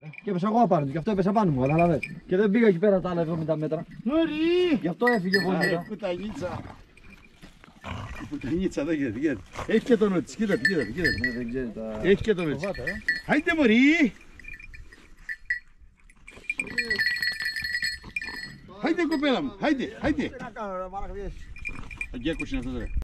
Και έπεσα εγώ απάνω του, γι' αυτό έπεσα πάνω μου, καταλαβες. Και δεν πήγα εκεί πέρα τα άλλα 70 μέτρα. Μωρή! Γι' αυτό έφυγε πολύ μετά. Πουτανίτσα. Πουτανίτσα, εδώ γίνεται. Έχει και το νου της, κοίτατε. Ναι, δεν ξέρει τα... Έχει και το νου της. Άιντε μωρή! Άιντε κοπέλα μου, άιντε. Τι να κάνω ρε μαλακδιές. Αγκέκος είναι αυτό τώρα.